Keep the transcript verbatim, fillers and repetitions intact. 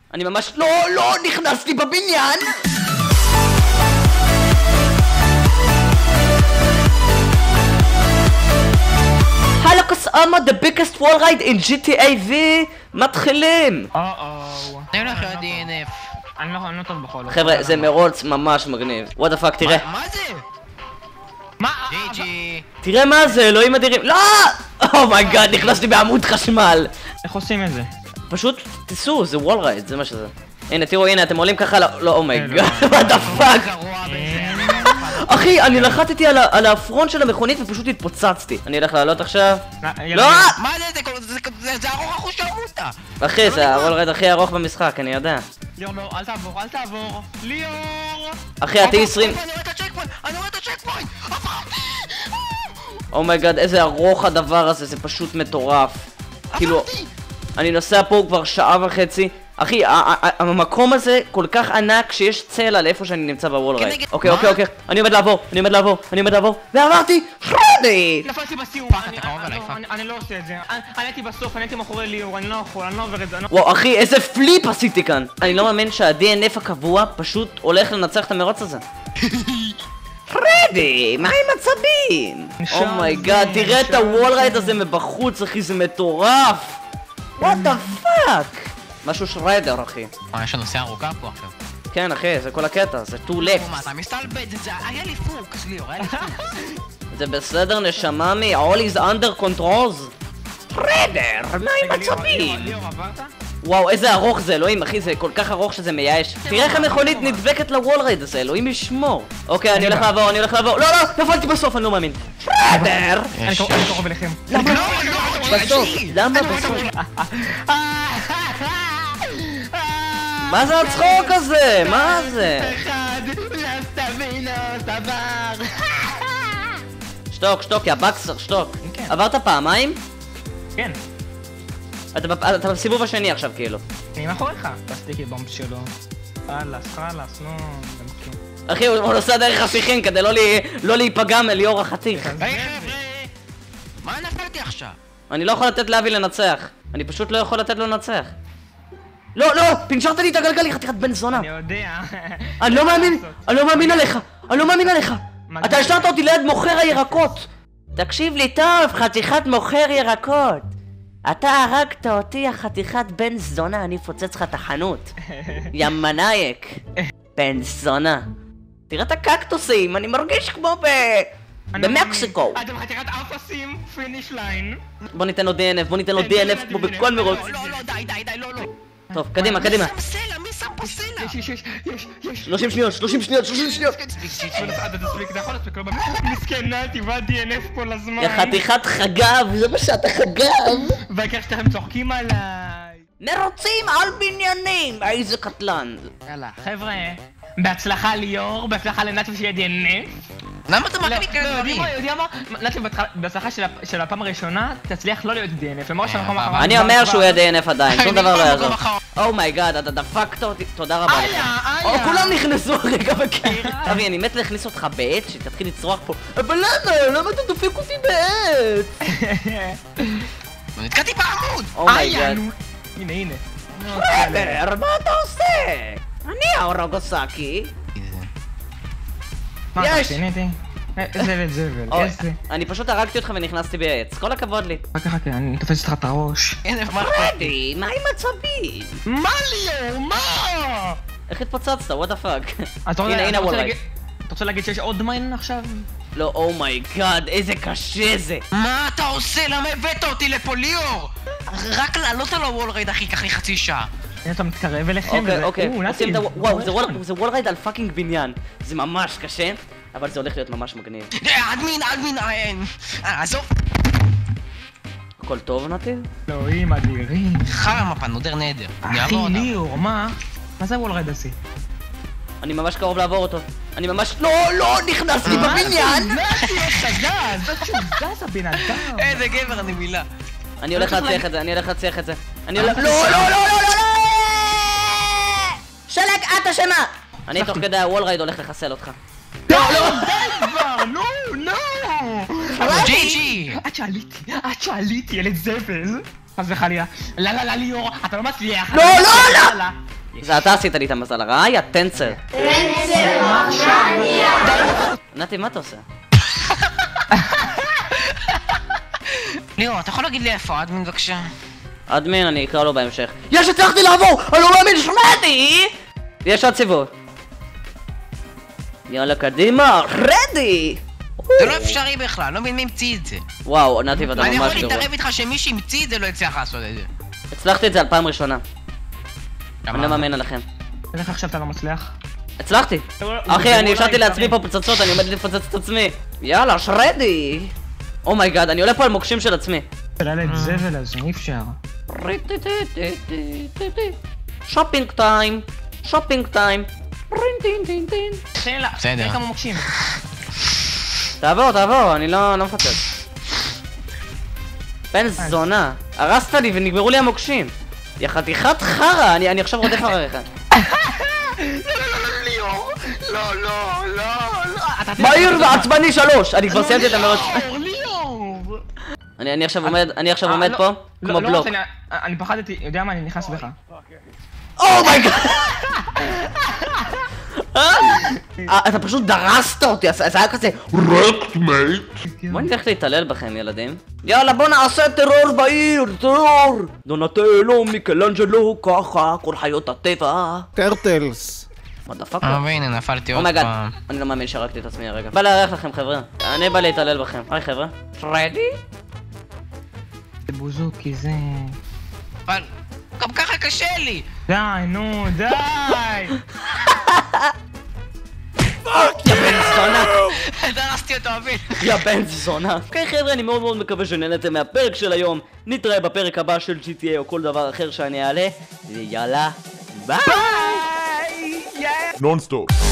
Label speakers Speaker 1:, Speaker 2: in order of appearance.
Speaker 1: אני ממש לא, לא נכנסתי בבניין! הלו קסאמה, the biggest wall ride in ג'י טי איי V מתחילים!
Speaker 2: או-או.
Speaker 3: אני הולך ל-די אן אף.
Speaker 2: אני לא טוב בכל זאת.
Speaker 1: חבר'ה, זה מרוץ ממש מגניב. וואט דה פאק, תראה.
Speaker 3: מה זה?
Speaker 2: מה?
Speaker 3: ג'י ג'י.
Speaker 1: תראה מה זה, אלוהים אדירים. לא! אומייגאד, נכנסתי בעמוד חשמל.
Speaker 2: איך עושים את זה?
Speaker 1: פשוט תיסעו, זה וול רייד, זה מה שזה. הנה, תראו, הנה, אתם עולים ככה, לא, אומייגאד, וואט דה פאק. אחי, אני לחתתי על הפרונט של המכונית ופשוט התפוצצתי. אני אלך לעלות עכשיו. לא!
Speaker 3: מה זה? זה ארוך אחוז של עמותה.
Speaker 1: אחי, זה הוול רייד הכי ארוך במשחק, אני יודע.
Speaker 2: ליאור, לא, אל תעבור, אל תעבור. ליאור!
Speaker 1: אחי, ה-טי עשרים...
Speaker 3: אני רואה את הצ'קפוינט! אני רואה את הצ'קפוינט!
Speaker 1: אומייגאד, איזה ארוך הדבר הזה, זה פשוט מטורף. כאילו, אני נוסע פה כבר שעה וחצי. אחי, המקום הזה כל כך ענק שיש צל על איפה שאני נמצא בוול רייד. אוקיי, אוקיי, אוקיי, אני עומד לעבור, אני עומד לעבור, אני עומד לעבור, ועברתי! פרדי!
Speaker 2: נפלתי בסיום, אני לא עושה את זה. אני הייתי בסוף, אני הייתי מאחורי ליאור, אני לא יכול, אני לא עובר את זה.
Speaker 1: וואו, אחי, איזה פליפ עשיתי כאן! אני לא מאמין שה-די אן אף הקבוע פשוט הולך לנצח את המרוץ הזה. פרדי, מה עם עצבים? אומייגאד, תראה את הוול רייד הזה מבחוץ, אחי, זה מטורף! וואט דה פאק! משהו שריידר, אחי.
Speaker 3: מה, יש לנו נוסע ארוכה פה עכשיו?
Speaker 1: כן, אחי, זה כל הקטע, זה טו לפט.
Speaker 3: מה, אתה מסתלבט? זה היה לי פוקס, ליאור, היה לי פוקס.
Speaker 1: זה בסדר, נשמה מי, all is under controls. פרדר, מה עם עצבים?
Speaker 2: ליאור, עברת?
Speaker 1: וואו, איזה ארוך זה, אלוהים, אחי, זה כל כך ארוך שזה מייאש. תראה איך המכונית נדבקת לוול רייד הזה, אלוהים ישמור. אוקיי, אני הולך לעבור, אני הולך לעבור. לא, לא, נפלתי בסוף, אני לא מאמין. פרדר!
Speaker 2: אני קרוב אליכם.
Speaker 1: למה? בסוף, למה בסוף? מה זה הצחוק הזה? מה זה?
Speaker 2: אחד, לסטבינו, סבר.
Speaker 1: שתוק, שתוק, יא בקסר, שתוק. עברת פעמיים?
Speaker 2: כן.
Speaker 1: אתה בסיבוב השני עכשיו, כאילו.
Speaker 2: אני מאחוריך. בסטיקי בומפ שלו. חלאס, חלאס, נו.
Speaker 1: אחי, הוא נוסע דרך השיחים כדי לא להיפגע מליאור החתיך.
Speaker 3: היי חבר'ה! מה נפלתי עכשיו?
Speaker 1: אני לא יכול לתת לאבי לנצח. אני פשוט לא יכול לתת לו לנצח. לא, לא! פינשרת לי את הגלגלי, חתיכת בן זונה!
Speaker 2: אני יודע.
Speaker 1: אני לא מאמין! אני לא מאמין עליך! אני לא מאמין עליך! אתה השארת אותי ליד מוכר הירקות! תקשיב לי טוב, חתיכת מוכר ירקות! אתה הרגת אותי, החתיכת בן זונה, אני אפוצץ לך את החנות! יא מנייק! בן זונה! תראה את הקקטוסים, אני מרגיש כמו ב... במקסיקו!
Speaker 2: אתם חתיכת אפסים, פיניש ליין.
Speaker 1: בוא ניתן לו די אן אף, בוא ניתן לו די אן אף כמו בכל מרוץ.
Speaker 3: לא, לא, די, די, די, לא, לא.
Speaker 1: טוב, קדימה, קדימה.
Speaker 3: מי שם סלע? מי שם פה סלע?
Speaker 2: יש, יש, יש, יש, יש.
Speaker 1: שלושים שניות, שלושים שניות, שלושים שניות!
Speaker 2: אתה תספיק, אתה יכול להספיק, לא באמת מסכנה, תיבד די אן אף כל הזמן.
Speaker 1: יא חתיכת חגב, זה מה שאתה חגב!
Speaker 2: והעיקר שאתם צוחקים עליי.
Speaker 1: מרוצים על בניינים! איזה קטלן!
Speaker 3: יאללה.
Speaker 2: חבר'ה, בהצלחה ליאור, בהצלחה לנתיב שיהיה די אן אף.
Speaker 3: למה אתה מאמין לי כאלה דברים?
Speaker 2: יודע מה? נתיב בהצלחה של הפעם הראשונה, תצליח לא להיות די אן אף. למרות שאנחנו אחריו.
Speaker 1: אני אומר שהוא יהיה די אן אף עדיין, שום דבר לא יעזור. אומייגאד, אתה דפקת אותי, תודה רבה לך.
Speaker 2: איה,
Speaker 1: או,
Speaker 2: איה.
Speaker 1: כולם נכנסו רגע בקיר. אבי, אני מת להכניס אותך בעט, שתתחיל לצרוח פה. אבל למה? למה אתה דופק אותי בעט?
Speaker 3: נתקעתי בעמוד!
Speaker 1: אומייגאד.
Speaker 2: הנה, הנה.
Speaker 1: פרדר, מה אתה עושה? אני האורוגוסקי.
Speaker 2: מה, אתה
Speaker 1: יש.
Speaker 2: שיניתי? זבל, זבל,
Speaker 1: אוי,
Speaker 2: איזה.
Speaker 1: אני פשוט הרגתי אותך ונכנסתי בעץ, כל הכבוד לי.
Speaker 2: חכה, חכה, אני תופס לך את הראש.
Speaker 3: הנה, מה אכפת לי?
Speaker 1: פרדי, מה עם עצבים?
Speaker 2: מה ליאור? מה?
Speaker 1: איך התפוצצת? וואט דה פאק?
Speaker 2: אתה רוצה-
Speaker 1: הנה, הנה
Speaker 2: אתה רוצה
Speaker 1: הוול רייד.
Speaker 2: להגיד- אתה רוצה להגיד שיש עוד מיין עכשיו?
Speaker 1: לא, אומייגאד, איזה קשה זה.
Speaker 3: מה אתה עושה? למה הבאת אותי לפה, ליאור? רק לעלות על הוול רייד, אחי, ייקח לי חצי שעה.
Speaker 2: הנה אתה מתקרב אליכם.
Speaker 1: אוקיי,
Speaker 2: וזה-
Speaker 1: אוקיי,
Speaker 2: או,
Speaker 1: עושים את
Speaker 2: נתי,
Speaker 1: ה... וואו, זה
Speaker 2: נכון.
Speaker 1: וול- זה וול רייד על פאקינג בניין. זה ממש קשה, אבל זה הולך להיות ממש מגניב.
Speaker 3: אדמין, אדמין, אין. עזוב.
Speaker 1: הכל טוב, נתי?
Speaker 2: אלוהים אדירים.
Speaker 3: חרא מפה, נודר נהדר. אני
Speaker 2: אחי
Speaker 3: אעבור אותה.
Speaker 2: ליאור, מה? מה זה הוול רייד הזה?
Speaker 1: אני ממש קרוב לעבור אותו. אני ממש... לא, לא, נכנסתי בבניין!
Speaker 2: נתי, איך אתה זז? זה שהוא זז הבן אדם.
Speaker 3: איזה גבר, אני מילה.
Speaker 1: אני הולך להצליח את זה, אני הולך להצליח את זה. אני הולך... לא, לא, לא, לא, לא, לא! שלג, את אשמה! אני תוך כדי הוול רייד הולך לחסל אותך.
Speaker 2: לא, לא, די כבר, נו, נו.
Speaker 3: ג'י ג'י!
Speaker 2: עד שעליתי, עד שעליתי, ילד זבל. חס וחלילה. לא, לא, לא, ליאור, אתה לא מצליח.
Speaker 1: לא, לא, לא! זה אתה עשית לי את המזל הרע, יא טנצר. נתי, מה אתה עושה?
Speaker 3: ליאור, אתה יכול להגיד לי איפה אדמין בבקשה?
Speaker 1: אדמין, אני אקרא לו בהמשך. יש, הצלחתי לעבור! אני לא מאמין, שמעתי! יש עוד סיבוב. יאללה, קדימה, רדי!
Speaker 3: זה לא אפשרי בכלל, לא מבין מי המציא את זה.
Speaker 1: וואו, נתי, ואתה ממש
Speaker 3: אני
Speaker 1: גרוע.
Speaker 3: יכול להתערב איתך שמי שהמציא את זה לא יצליח לעשות את זה.
Speaker 1: הצלחתי את זה על פעם ראשונה. אני לא מאמין עליכם.
Speaker 2: איך עכשיו אתה לא מצליח?
Speaker 1: הצלחתי! אחי, אני השארתי לעצמי פה פצצות, אני עומד לפצץ את עצמי. יאללה, שרדי! אומייגאד, אני עולה פה על מוקשים של עצמי.
Speaker 2: תראה את זבל אז, אי אפשר.
Speaker 1: שופינג טיים, שופינג טיים.
Speaker 2: שאלה,
Speaker 3: בסדר.
Speaker 2: תראה כמה מוקשים.
Speaker 1: תעבור, תעבור, אני לא לא מפצץ. בן זונה, הרסת לי ונגמרו לי המוקשים. יא חתיכת חרא, אני אני עכשיו רודף אחריך.
Speaker 3: ליאור, לא, לא, לא, לא.
Speaker 1: מהיר ועצבני שלוש! אני כבר סיימתי את המרוץ.
Speaker 2: ליאור!
Speaker 1: אני אני עכשיו עומד, אני עכשיו עומד פה כמו בלוק.
Speaker 2: אני פחדתי, יודע מה, אני נכנס בך.
Speaker 1: אומייגאד! אתה פשוט דרסת אותי, זה היה כזה רקט מייט. בוא נלך להתעלל בכם ילדים. יאללה בוא נעשה טרור בעיר, טרור! דונטלו, מיקלנג'לו, ככה, כל חיות הטבע.
Speaker 4: טרטלס.
Speaker 1: מה דפק?
Speaker 3: אה, והנה, נפלתי עוד
Speaker 1: אומייגאד,
Speaker 3: פעם.
Speaker 1: אני לא מאמין שהרגתי את עצמי הרגע. בא לארח לכם חבר'ה, אני בא להתעלל בכם. היי חבר'ה. פרדי?
Speaker 2: זה בוזוקי, זה...
Speaker 3: אבל גם ככה קשה לי!
Speaker 2: די, נו, די!
Speaker 1: יא בן זונה!
Speaker 3: דרסתי אותו אביל!
Speaker 1: יא בן זונה! אוקיי חבר'ה, אני מאוד מאוד מקווה שנהנתם מהפרק של היום. נתראה בפרק הבא של ג'י טי איי או כל דבר אחר שאני אעלה. ויאללה, ביי!
Speaker 4: נונסטופ.